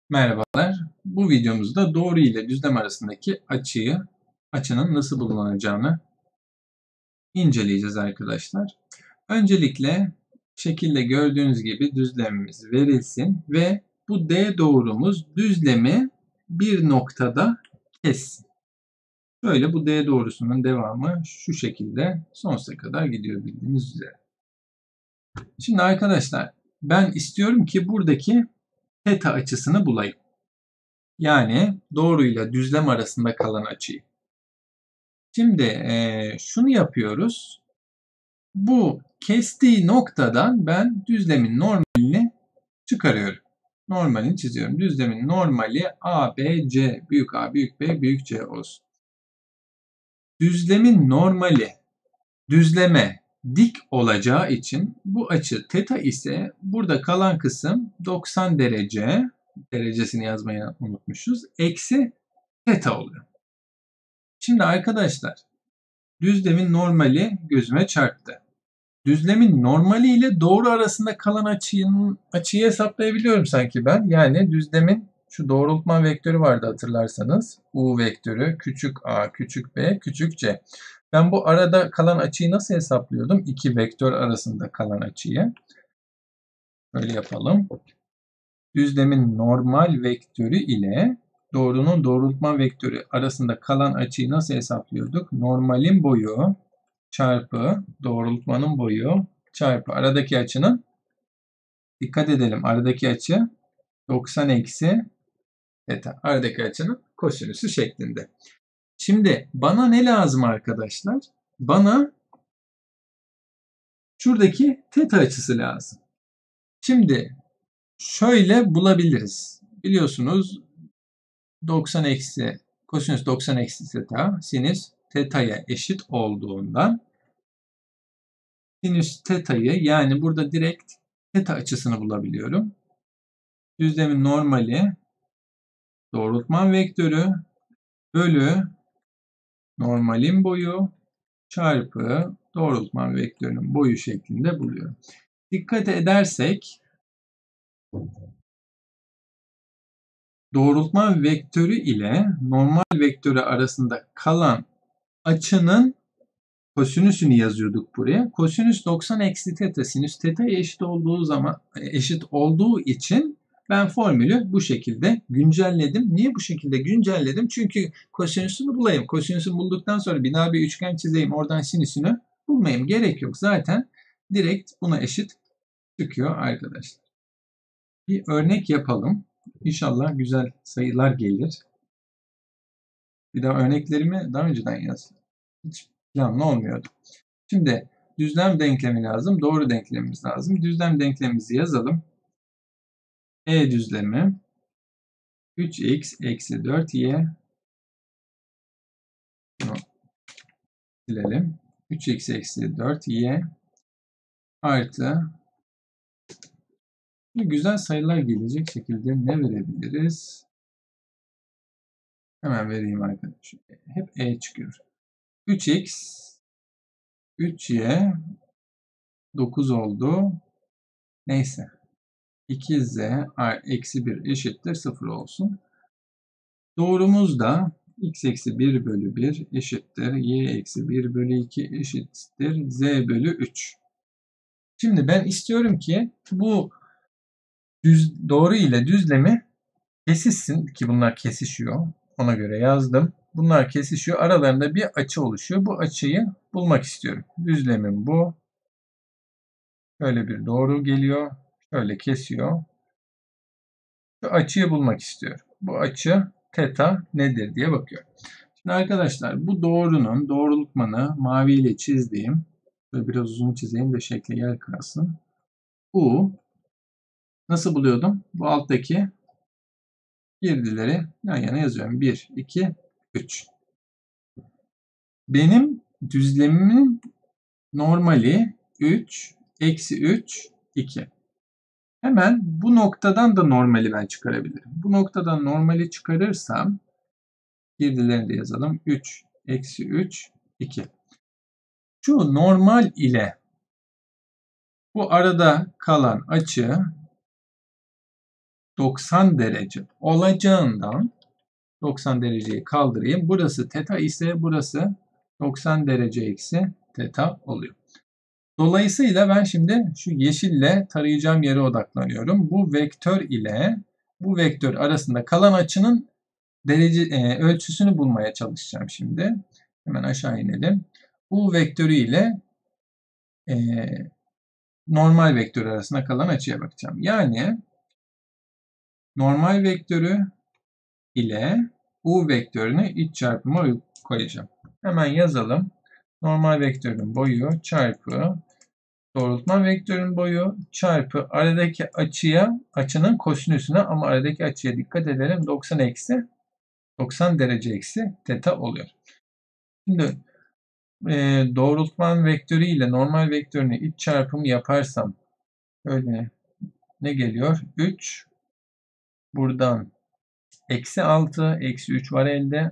Merhabalar. Bu videomuzda doğru ile düzlem arasındaki açının nasıl bulunacağını inceleyeceğiz arkadaşlar. Öncelikle şekilde gördüğünüz gibi düzlemimiz verilsin ve bu D doğrumuz düzlemi bir noktada kessin. Böyle bu D doğrusunun devamı şu şekilde sonsuza kadar gidiyor bildiğiniz üzere. Şimdi arkadaşlar ben istiyorum ki buradaki θ açısını bulayım. Yani doğruyla düzlem arasında kalan açıyı. Şimdi şunu yapıyoruz. Bu kestiği noktadan ben düzlemin normalini çıkarıyorum. Normalini çiziyorum. Düzlemin normali ABC, büyük A, büyük B, büyük C olsun. Düzlemin normali düzleme dik olacağı için bu açı θ ise burada kalan kısım 90 derece, derecesini yazmayı unutmuşuz, eksi θ oluyor. Şimdi arkadaşlar düzlemin normali gözüme çarptı. Düzlemin normali ile doğru arasında kalan açıyı hesaplayabiliyorum sanki ben. Yani düzlemin şu doğrultma vektörü vardı hatırlarsanız. U vektörü küçük a, küçük b, küçük c. Ben bu arada kalan açıyı nasıl hesaplıyordum? İki vektör arasında kalan açıyı. Böyle yapalım. Düzlemin normal vektörü ile doğrunun doğrultma vektörü arasında kalan açıyı nasıl hesaplıyorduk? Normalin boyu çarpı doğrultmanın boyu çarpı aradaki açının, dikkat edelim, aradaki açı 90 eksi θ. Aradaki açının kosinüsü şeklinde. Şimdi bana ne lazım arkadaşlar? Bana şuradaki θ açısı lazım. Şimdi şöyle bulabiliriz. Biliyorsunuz 90 eksi kosinüs 90 eksi θ sinüs θ'ya eşit olduğundan sinüs θ'yı, yani burada direkt θ açısını bulabiliyorum. Düzlemin normali doğrultman vektörü bölü normalin boyu çarpı doğrultman vektörünün boyu şeklinde buluyorum. Dikkat edersek doğrultman vektörü ile normal vektörü arasında kalan açının kosinüsünü yazıyorduk buraya. Kosinüs 90 eksi θ sinüs θ'ye eşit olduğu için ben formülü bu şekilde güncelledim. Niye bu şekilde güncelledim? Çünkü kosinüsünü bulayım. Kosinüsünü bulduktan sonra bir daha bir üçgen çizeyim. Oradan sinüsünü bulmayayım. Gerek yok. Zaten direkt buna eşit çıkıyor arkadaşlar. Bir örnek yapalım. İnşallah güzel sayılar gelir. Bir daha örneklerimi daha önceden yazdım. Hiç planlı olmuyordu. Şimdi düzlem denklemi lazım. Doğru denklemimiz lazım. Düzlem denklemimizi yazalım. E düzlemi 3x eksi 4y, bunu silelim. 3x eksi 4y artı, güzel sayılar gelecek şekilde ne verebiliriz? Hemen vereyim arkadaşlar. Hep e çıkıyor. 3x 3y 9 oldu. Neyse. 2z eksi 1 eşittir 0 olsun. Doğrumuz da x eksi 1 bölü 1 eşittir y eksi 1 bölü 2 eşittir z bölü 3. Şimdi ben istiyorum ki bu doğru ile düzlemi kesişsin, ki bunlar kesişiyor. Ona göre yazdım. Bunlar kesişiyor. Aralarında bir açı oluşuyor. Bu açıyı bulmak istiyorum. Düzlemim bu. Şöyle bir doğru geliyor. Şöyle kesiyor. Şu açıyı bulmak istiyorum. Bu açı θ nedir diye bakıyorum. Şimdi arkadaşlar bu doğrunun doğrultmanı maviyle çizdiğim, böyle biraz uzun çizeyim de şekle yer kalsın. Bu nasıl buluyordum? Bu alttaki girdileri yan yana yazıyorum. 1, 2, 3. Benim düzlemimin normali 3, eksi 3, 2. Hemen bu noktadan da normali ben çıkarabilirim. Bu noktadan normali çıkarırsam girdilerini de yazalım. 3, eksi 3, 2. Şu normal ile bu arada kalan açı 90 derece olacağından 90 dereceyi kaldırayım. Burası teta ise burası 90 derece eksi teta oluyor. Dolayısıyla ben şimdi şu yeşille tarayacağım yere odaklanıyorum. Bu vektör ile bu vektör arasında kalan açının ölçüsünü bulmaya çalışacağım şimdi. Hemen aşağı inelim. Bu vektörü ile normal vektör arasında kalan açıya bakacağım. Yani normal vektörü ile u vektörünü iç çarpıma koyacağım. Hemen yazalım. Normal vektörün boyu çarpı doğrultma vektörün boyu çarpı aradaki açının kosinüsüne, ama aradaki açıya dikkat edelim. 90 derece eksi teta oluyor. Şimdi doğrultman vektörü ile normal vektörünü iç çarpımı yaparsam öyle ne geliyor? 3 buradan eksi 6 eksi 3 var elde.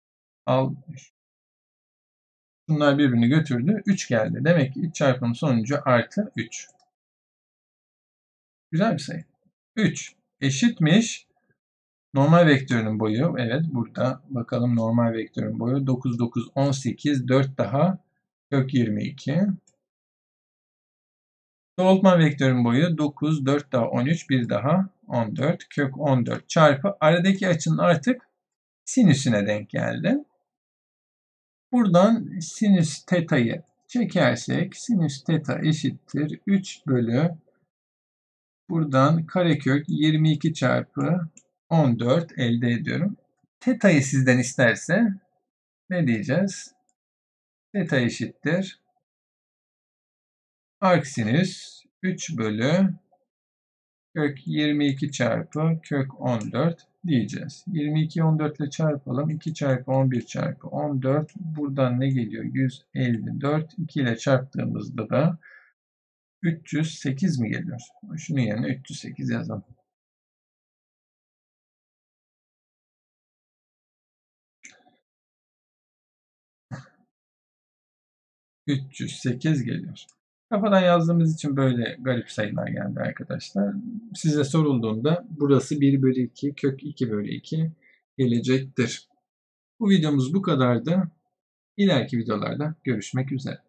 Bunlar birbirini götürdü. 3 geldi. Demek ki iç çarpım sonucu artı 3. Güzel bir sayı. 3 eşitmiş. Normal vektörünün boyu. Evet, burada bakalım normal vektörün boyu. 9, 9, 18. 4 daha kök 22. Doğrultma vektörün boyu 9, 4 daha 13, 1 daha 14. Kök 14 çarpı aradaki açının artık sinüsüne denk geldi. Buradan sinüs teta'yı çekersek sinüs teta eşittir 3 bölü buradan karekök 22 çarpı 14 elde ediyorum. Teta'yı sizden isterse ne diyeceğiz? Teta eşittir arcsinüs 3 bölü kök 22 çarpı kök 14 diyeceğiz. 22'yi 14 ile çarpalım. 2 çarpı 11 çarpı 14. Buradan ne geliyor? 154. 2 ile çarptığımızda da 308 mi geliyor? Şunun yerine 308 yazalım. ...308 geliyor. Kafadan yazdığımız için böyle garip sayılar geldi arkadaşlar. Size sorulduğunda burası 1 bölü 2, kök 2 bölü 2 gelecektir. Bu videomuz bu kadardı. İleriki videolarda görüşmek üzere.